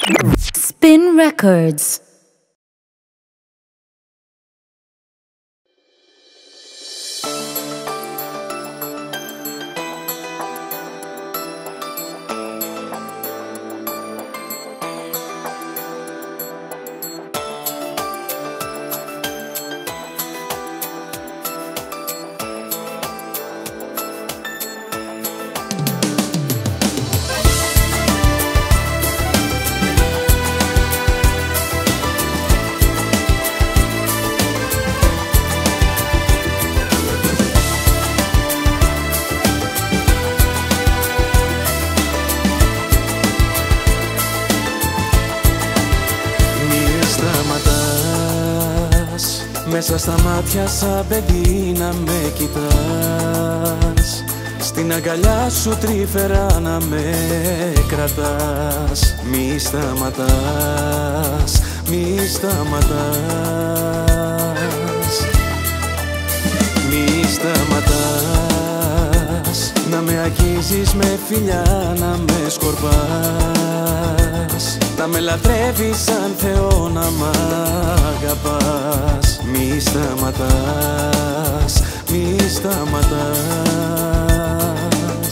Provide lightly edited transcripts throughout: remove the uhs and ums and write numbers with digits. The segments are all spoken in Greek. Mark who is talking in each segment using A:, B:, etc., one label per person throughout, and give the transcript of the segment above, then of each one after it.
A: Spin Records.
B: Μέσα στα μάτια σαν παιδί να με κοιτάς, στην αγκαλιά σου τρυφερά να με κρατάς. Μη σταματάς, μη σταματάς, μη σταματάς, να με αγγίζεις με φιλιά, να με σκορπάς, να με λατρεύεις σαν Θεό, να μ' αγαπάς. Μη σταματάς, μη σταματάς.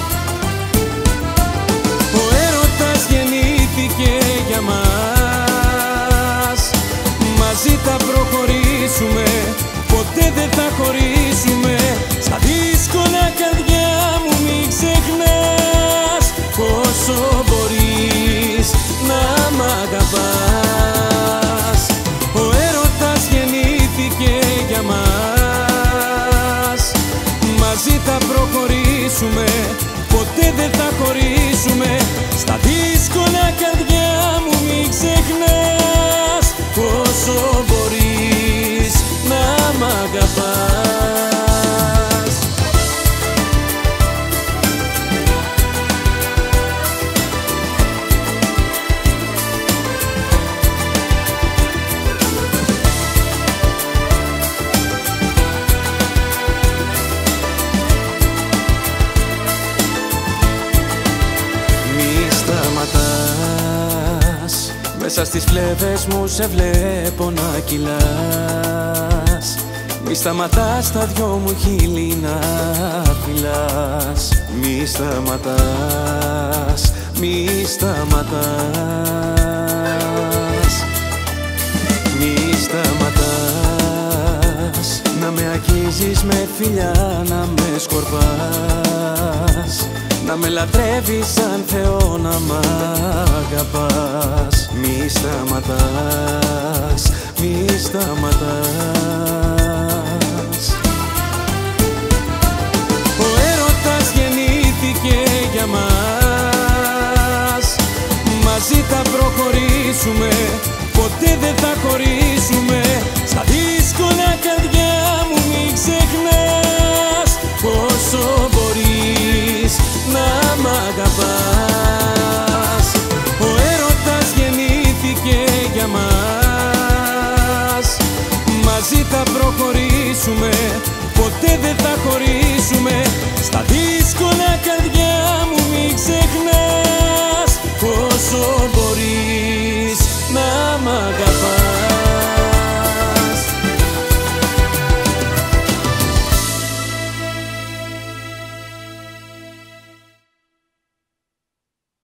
B: Ο έρωτας γεννήθηκε για μας, μαζί θα προχωρήσουμε, ποτέ δεν θα χωρίσουμε. Στα δύσκολα καρδιά μου μη ξεχνάς, πόσο μπορείς να μ' αγαπάς. Ο έρωτας γεννήθηκε για μας, μαζί θα προχωρήσουμε, ποτέ δεν θα χωρίσουμε. Στα δύσκολα καρδιά μου μη ξεχνάς, πόσο μπορείς να μ' αγαπάς. Μέσα στις φλέβες μου σε βλέπω να κυλάς. Μη σταματάς τα δυο μου χείλη να φυλάς. Μη σταματάς, μη σταματάς, μη σταματάς, να με αγγίζεις με φιλιά, να με σκορπάς, να με λατρεύεις σαν Θεό, να μ' αγαπάς. Μη σταματάς, μη σταματάς. Ο έρωτας γεννήθηκε για μας, μαζί θα προχωρήσουμε, ποτέ δεν θα χωρίσουμε. Στα δύσκολα καρδιά μου μη ξεχνάς, πόσο μπορείς να μ' αγαπάς. Ο έρωτας γεννήθηκε για μας, μαζί θα προχωρήσουμε, ποτέ δεν θα χωρίσουμε.